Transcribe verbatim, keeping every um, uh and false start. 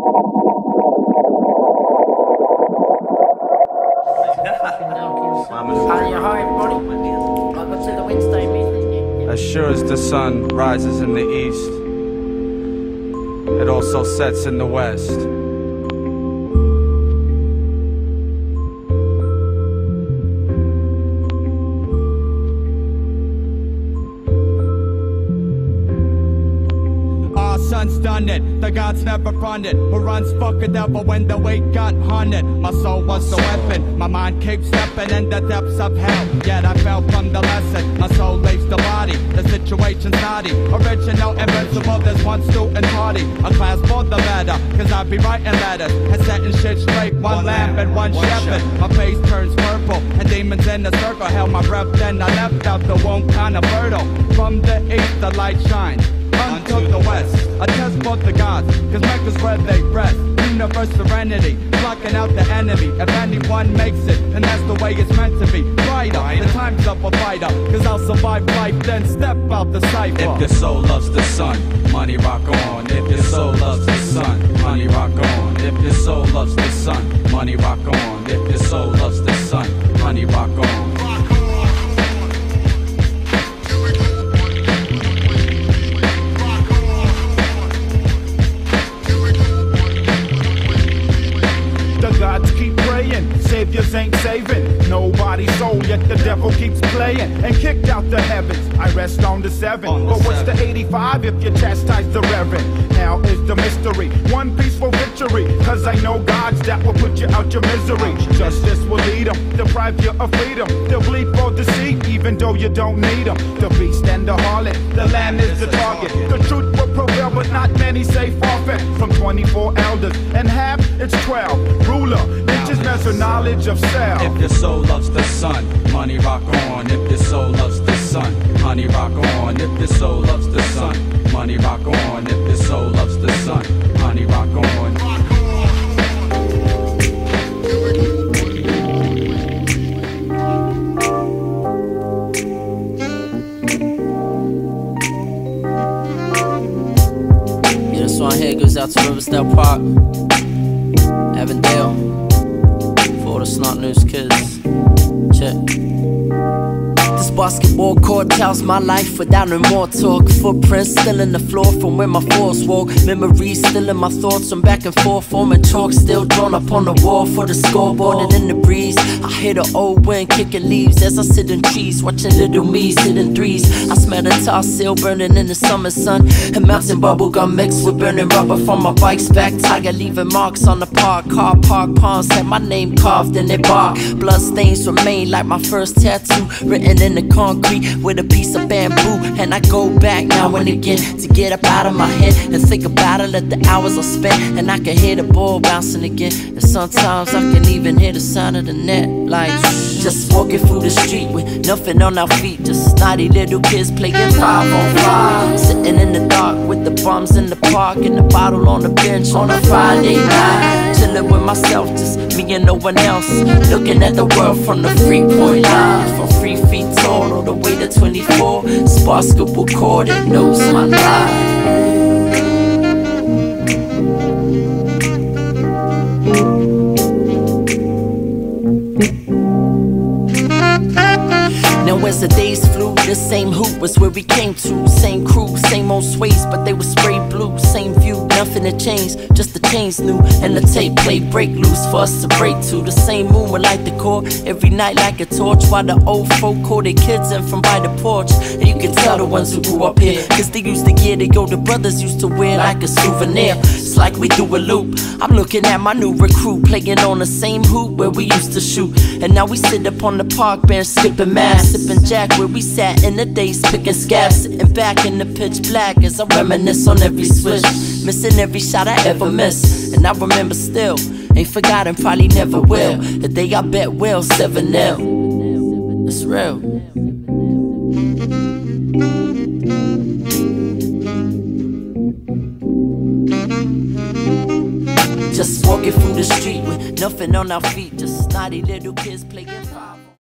As sure as the sun rises in the east, it also sets in the west. Our son's done it, the gods never fronted. Who runs fuck a devil when the weight got hunted? My soul was the weapon, my mind keeps stepping in the depths of hell. Yet I fell from the lesson, my soul leaves the body. The situation's naughty, original, invincible, there's one student party. A class for the better, cause I be writing letters and setting shit straight. One lamp and one shepherd. My face turns purple and demons in a circle held my breath, then I left out the womb kinda fertile. From the east the light shines unto the west, a test for the gods, cause Mecca's where they rest. Universe serenity, blocking out the enemy. If anyone makes it, then that's the way it's meant to be. Brighter, the time's up a fighter, cause I'll survive life, then step out the cipher. If your soul loves the sun, money rock on. If your soul loves the sun, money rock on. If your soul loves the sun, money rock on. If your soul loves the sun, money rock on. Saviors ain't saving nobody's soul, yet the devil keeps playing and kicked out the heavens. I rest on the seven, on the but what's seven. The eighty-five if you chastise the reverend? Now is the mystery, one peaceful victory, cause I know gods that will put you out your misery. Justice will lead them, deprive you of freedom. They'll bleed for deceit, even though you don't need them. The beast and the harlot, the lamb is the target. The truth will prevail, but not many say forfeit. From twenty-four elders and half, it's twelve. Ruler, inches measure knowledge of self. If your soul loves the sun, money rock on. If your soul loves the sun, honey rock on. If your soul loves the sun, money rock on. If your soul loves the sun, honey rock on. Yeah, this one here goes out to Riversdale Park, Avondale. For all the Snot News kids, check. This basketball court tells my life without no more talk. Footprints still in the floor from where my fours walk. Memories still in my thoughts from back and forth, forming chalk still drawn up on the wall for the scoreboard and in the breeze. I hear the old wind kicking leaves as I sit in trees, watching little me sitting threes. I smell the tar seal burning in the summer sun, and melting bubblegum mixed with burning rubber from my bike's back tire, leaving marks on the park. Car park ponds had my name carved in their bark. Blood stains remain like my first tattoo, written in the concrete with a piece of bamboo. And I go back now and again to get up out of my head and think about it, let the hours I spent, and I can hear the ball bouncing again. And sometimes I can even hear the sound of the net, like just walking through the street with nothing on our feet, just naughty little kids playing five on five, sitting in the dark with the bums in the park and the bottle on the bench on a Friday night, chilling with myself, just me and no one else, looking at the world from the three-point line, from three feet tall all the way to twenty-four, sparkable cord that knows my life. Now as the days flew, the same hoop was where we came to. Same crew, same old sways, but they were spray blue. Same view, nothing had changed, just the chains new. And the tape play break loose for us to break to. The same moon would light the core every night like a torch, while the old folk call their kids in from by the porch. And you can tell the ones who grew up here, cause they used to get the older brothers used to wear like a souvenir. It's like we do a loop. I'm looking at my new recruit playing on the same hoop where we used to shoot. And now we sit up on the park bench skipping mass, sipping Jack where we sat in the days picking scabs, sitting back in the pitch black as I reminisce on every switch, missing every shot I ever missed. And I remember still, ain't forgotten, probably never will, the day I bet will seven nil. It's real. Just walking through the street with nothing on our feet, just naughty little kids playing five.